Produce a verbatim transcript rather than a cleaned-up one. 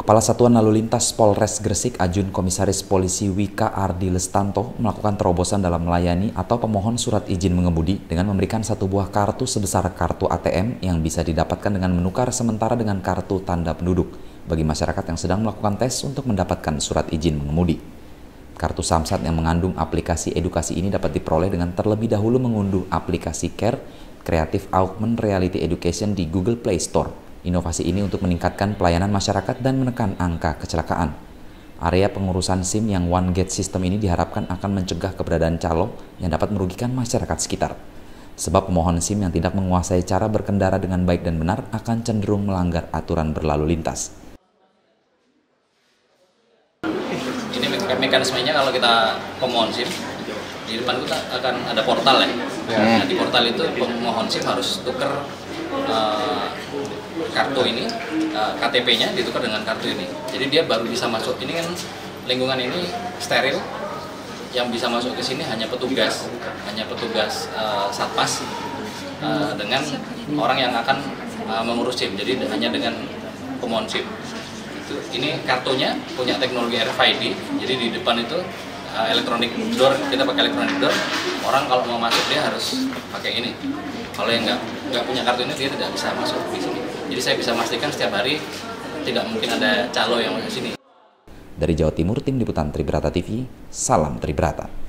Kepala Satuan Lalu Lintas Polres Gresik Ajun Komisaris Polisi Wika Ardi Lestanto melakukan terobosan dalam melayani atau pemohon surat izin mengemudi dengan memberikan satu buah kartu sebesar kartu A T M yang bisa didapatkan dengan menukar sementara dengan kartu tanda penduduk bagi masyarakat yang sedang melakukan tes untuk mendapatkan surat izin mengemudi. Kartu Samsat yang mengandung aplikasi edukasi ini dapat diperoleh dengan terlebih dahulu mengunduh aplikasi CARE Creative Augmented Reality Education di Google Play Store. Inovasi ini untuk meningkatkan pelayanan masyarakat dan menekan angka kecelakaan. Area pengurusan SIM yang One Gate System ini diharapkan akan mencegah keberadaan calo yang dapat merugikan masyarakat sekitar. Sebab pemohon SIM yang tidak menguasai cara berkendara dengan baik dan benar akan cenderung melanggar aturan berlalu lintas. Ini mekanismenya kalau kita pemohon SIM, di depan kita akan ada portal ya. Nah, di portal itu pemohon SIM harus tuker uh, kartu ini, uh, K T P-nya ditukar dengan kartu ini. Jadi dia baru bisa masuk. Ini kan lingkungan ini steril, yang bisa masuk ke sini hanya petugas, hanya petugas uh, satpas uh, dengan orang yang akan uh, mengurus SIM. Jadi hanya dengan pemohon SIM. Itu, ini kartunya punya teknologi R F I D. Jadi di depan itu uh, electronic door, kita pakai electronic door. Orang kalau mau masuk dia harus pakai ini. Kalau yang nggak nggak punya kartu ini dia tidak bisa masuk di sini. Jadi saya bisa memastikan setiap hari tidak mungkin ada calo yang masuk sini. Dari Jawa Timur, Tim Liputan Tribrata T V, salam Tribrata.